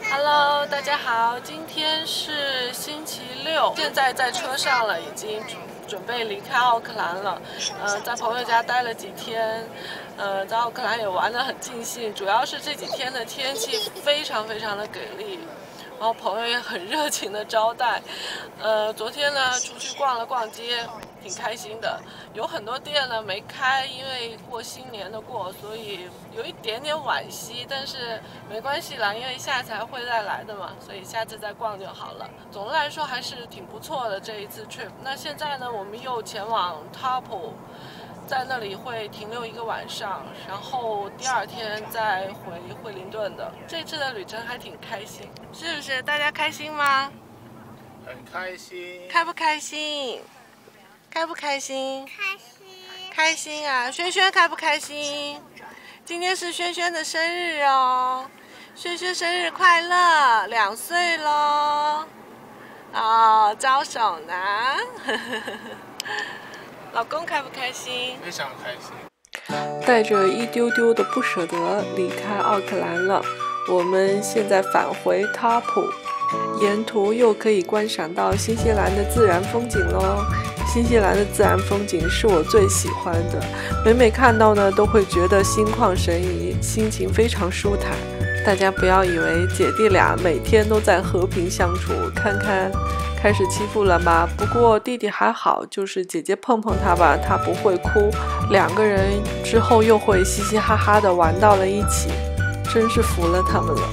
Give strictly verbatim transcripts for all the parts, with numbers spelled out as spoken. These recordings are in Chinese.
Hello， 大家好，今天是星期六，现在在车上了，已经准备离开奥克兰了。呃，在朋友家待了几天，呃，在奥克兰也玩得很尽兴，主要是这几天的天气非常非常的给力。然后朋友也很热情的招待，呃，昨天呢出去逛了逛街，挺开心的。有很多店呢没开，因为过新年的过，所以有一点点惋惜，但是没关系啦，因为下次还会再来的嘛，所以下次再逛就好了。总的来说还是挺不错的这一次 trip。那现在呢，我们又前往 Taupo。在那里会停留一个晚上，然后第二天再回惠灵顿的。这次的旅程还挺开心，是不是？大家开心吗？ 很开心。 开不开心？开不开心？ 开心。 开心啊！轩轩开不开心？今天是轩轩的生日哦，轩轩生日快乐，两岁喽！哦，招手呢。老公开不开心？ 非常开心。 带着一丢丢的不舍得离开奥克兰了，我们现在返回 Taupo， 沿途又可以观赏到新西兰的自然风景咯。新西兰的自然风景是我最喜欢的，每每看到呢都会觉得心旷神怡，心情非常舒坦。大家不要以为姐弟俩每天都在和平相处，看看开始欺负了吧？不过弟弟还好，就是姐姐碰碰他吧，他不会哭。两个人之后又会嘻嘻哈哈的玩到了一起，真是服了他们了。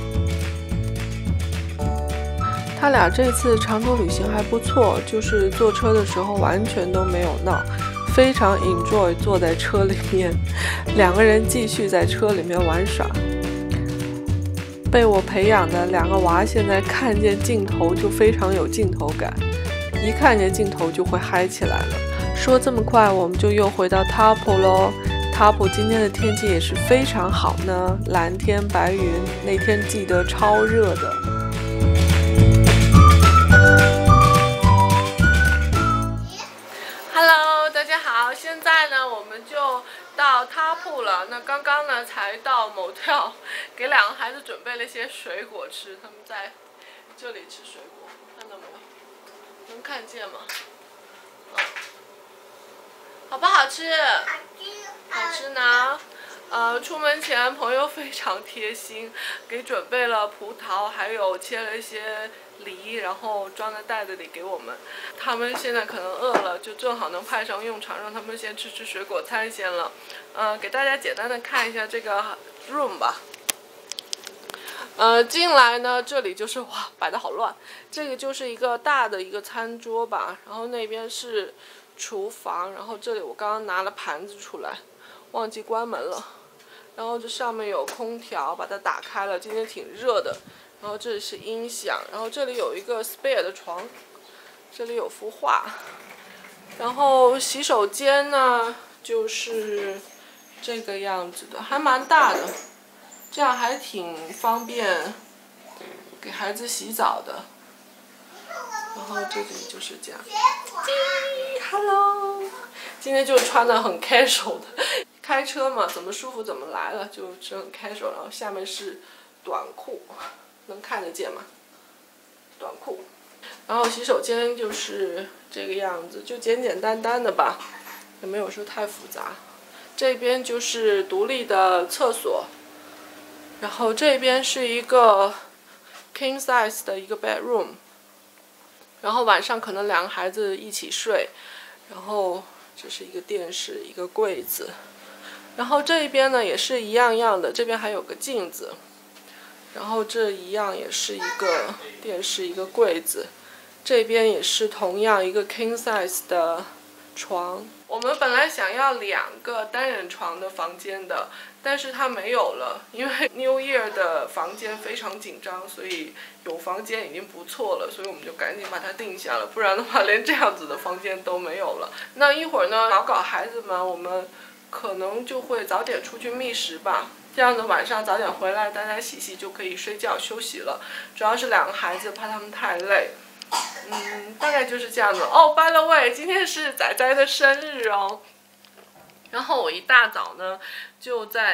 他俩这次长途旅行还不错，就是坐车的时候完全都没有闹，非常 enjoy 坐在车里面，两个人继续在车里面玩耍。被我培养的两个娃现在看见镜头就非常有镜头感，一看见镜头就会嗨起来了。说这么快我们就又回到 Taupo 咯。 Taupo 今天的天气也是非常好呢，蓝天白云，那天记得超热的。Hello， 大家好，现在呢我们就到 Taupo 了。那刚刚呢才到 motel， 给两个孩子准备了一些水果吃，他们在这里吃水果，看到没有？能看见吗？嗯，好不好吃？好吃呢。呃，出门前朋友非常贴心，给准备了葡萄，还有切了一些梨，然后装在袋子里给我们。他们现在可能饿了，就正好能派上用场，让他们先吃吃水果餐先了。呃，给大家简单的看一下这个 room 吧。呃，进来呢，这里就是哇，摆的好乱。这个就是一个大的一个餐桌吧，然后那边是厨房，然后这里我刚刚拿了盘子出来，忘记关门了。然后这上面有空调，把它打开了，今天挺热的。然后这里是音响，然后这里有一个 spare 的床，这里有幅画。然后洗手间呢，就是这个样子的，还蛮大的，这样还挺方便给孩子洗澡的。然后这里就是这样。Hello， 今天就穿的很 casual 的。开车嘛，怎么舒服怎么来了，就是很 casual。然后下面是短裤，能看得见吗？短裤。然后洗手间就是这个样子，就简简单单的吧，也没有说太复杂。这边就是独立的厕所，然后这边是一个 king size 的一个 bedroom。然后晚上可能两个孩子一起睡，然后这是一个电视，一个柜子。然后这边呢也是一样样的，这边还有个镜子，然后这一样也是一个电视，一个柜子，这边也是同样一个 king size 的床。我们本来想要两个单人床的房间的，但是它没有了，因为 New Year 的房间非常紧张，所以有房间已经不错了，所以我们就赶紧把它定下了，不然的话连这样子的房间都没有了。那一会儿呢，搞搞孩子们，我们可能就会早点出去觅食吧，这样子晚上早点回来，大家洗洗就可以睡觉休息了。主要是两个孩子，怕他们太累。嗯，大概就是这样子。哦 ，by the way， 今天是仔仔的生日哦。然后我一大早呢，就在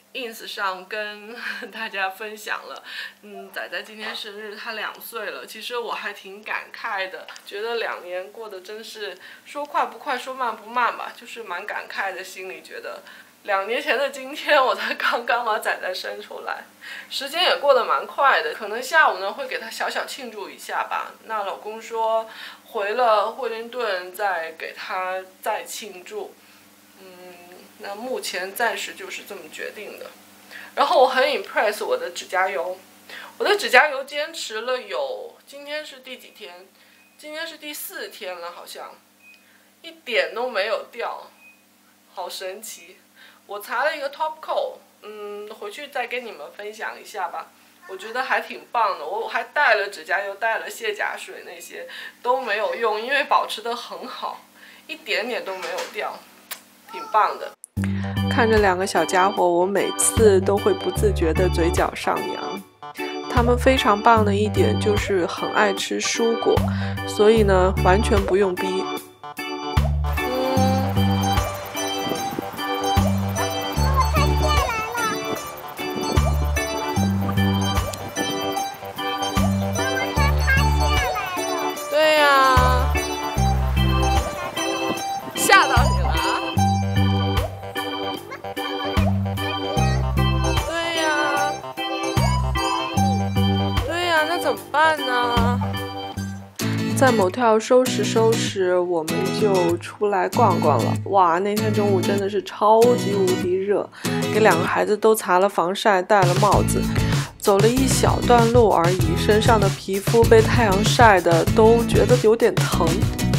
ins 上跟大家分享了，嗯，仔仔今天生日，他两岁了。其实我还挺感慨的，觉得两年过得真是说快不快，说慢不慢吧，就是蛮感慨的，心里觉得两年前的今天，我才刚刚把仔仔生出来，时间也过得蛮快的。可能下午呢会给他小小庆祝一下吧。那老公说回了惠灵顿再给他再庆祝，嗯。那目前暂时就是这么决定的。然后我很 impress 我的指甲油，我的指甲油坚持了有，今天是第几天？今天是第四天了，好像一点都没有掉，好神奇。我裁了一个 top coat， 嗯，回去再跟你们分享一下吧。我觉得还挺棒的，我还带了指甲油，带了卸甲水，那些都没有用，因为保持得很好，一点点都没有掉，挺棒的。看着两个小家伙，我每次都会不自觉的嘴角上扬。他们非常棒的一点就是很爱吃蔬果，所以呢，完全不用逼。在某跳收拾收拾，我们就出来逛逛了。哇，那天中午真的是超级无敌热，给两个孩子都擦了防晒，戴了帽子，走了一小段路而已，身上的皮肤被太阳晒的都觉得有点疼。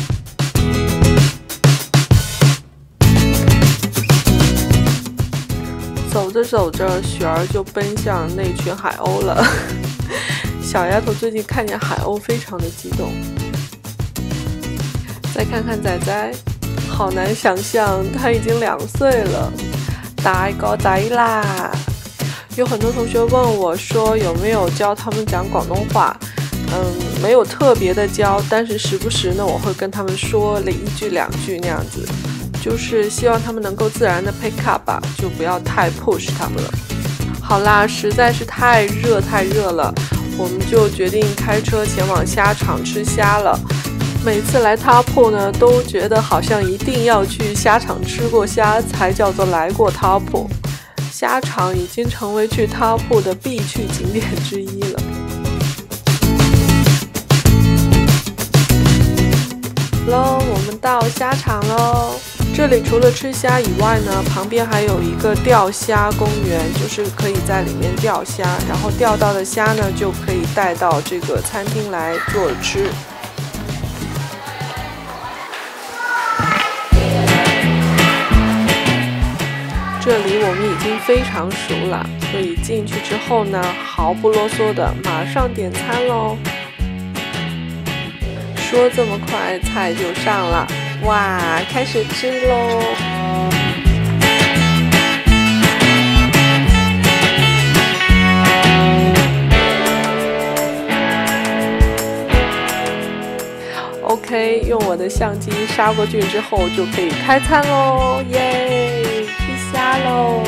走着走着，雪儿就奔向那群海鸥了。小丫头最近看见海鸥非常的激动。再看看仔仔，好难想象他已经两岁了，大個仔啦！有很多同学问我说有没有教他们讲广东话，嗯，没有特别的教，但是时不时呢我会跟他们说了一句两句那样子，就是希望他们能够自然的 pick up 吧，就不要太 push 他们了。好啦，实在是太热太热了，我们就决定开车前往虾场吃虾了。每次来他铺呢，都觉得好像一定要去虾场吃过虾才叫做来过他铺。虾场已经成为去他铺的必去景点之一了。喽，我们到虾场喽！这里除了吃虾以外呢，旁边还有一个钓虾公园，就是可以在里面钓虾，然后钓到的虾呢，就可以带到这个餐厅来做吃。这里我们已经非常熟了，所以进去之后呢，毫不啰嗦的马上点餐喽。说这么快，菜就上了，哇，开始吃喽！OK， 用我的相机杀过去之后，就可以开餐喽，耶！吃虾喽！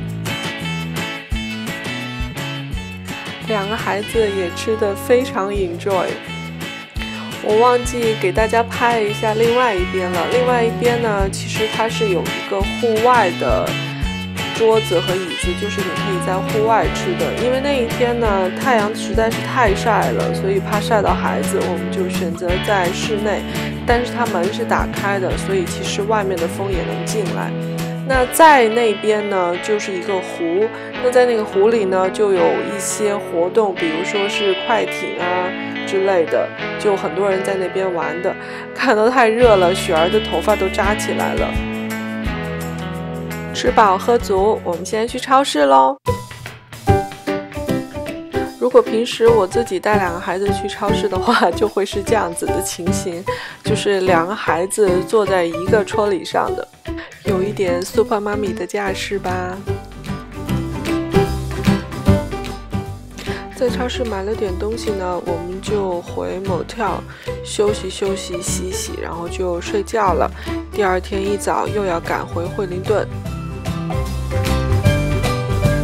两个孩子也吃得非常 enjoy。我忘记给大家拍一下另外一边了。另外一边呢，其实它是有一个户外的桌子和椅子，就是你可以在户外吃的。因为那一天呢，太阳实在是太晒了，所以怕晒到孩子，我们就选择在室内。但是它门是打开的，所以其实外面的风也能进来。那在那边呢，就是一个湖。那在那个湖里呢，就有一些活动，比如说是快艇啊之类的，就很多人在那边玩的。看到太热了，雪儿的头发都扎起来了。吃饱喝足，我们现在去超市咯。如果平时我自己带两个孩子去超市的话，就会是这样子的情形，就是两个孩子坐在一个车里上的，有一点 Super Mommy 的架势吧。在超市买了点东西呢，我们就回 motel 休息休息洗洗，然后就睡觉了。第二天一早又要赶回惠灵顿。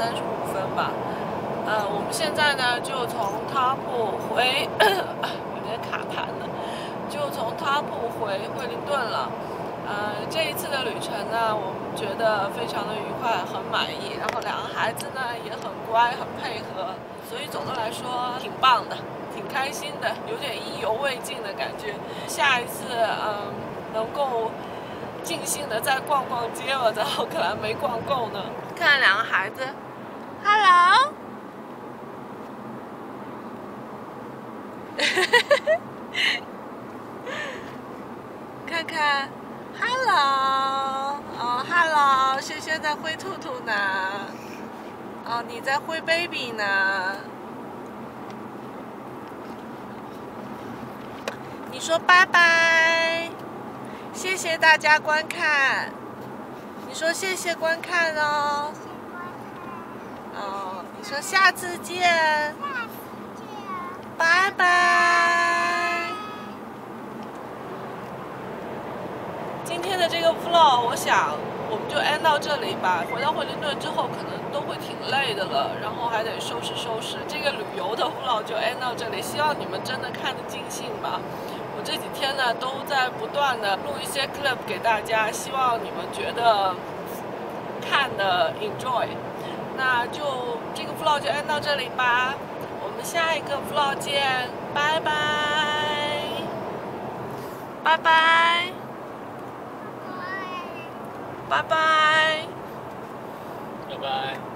三十五分吧。呃，我们现在呢就从塔普回，有点卡盘了，就从塔普回惠灵顿了。呃，这一次的旅程呢，我们觉得非常的愉快，很满意。然后两个孩子呢也很乖，很配合，所以总的来说挺棒的，挺开心的，有点意犹未尽的感觉。下一次，嗯，能够尽兴的再逛逛街了，在奥克兰没逛够呢。看两个孩子 ，Hello。看看 ，Hello， 哦 ，Hello， 轩轩在挥兔兔呢，哦，你在挥 baby 呢。你说拜拜，谢谢大家观看。你说谢谢观看哦。哦，你说下次见。拜拜。今天的这个 vlog， 我想我们就 end 到这里吧。回到惠灵顿之后，可能都会挺累的了，然后还得收拾收拾。这个旅游的 vlog 就 end 到这里，希望你们真的看得尽兴吧。我这几天呢都在不断的录一些 clip 给大家，希望你们觉得看的 enjoy。那就这个 vlog 就 end 到这里吧。我们下一个 vlog 见，拜拜，拜拜，拜拜， 拜拜。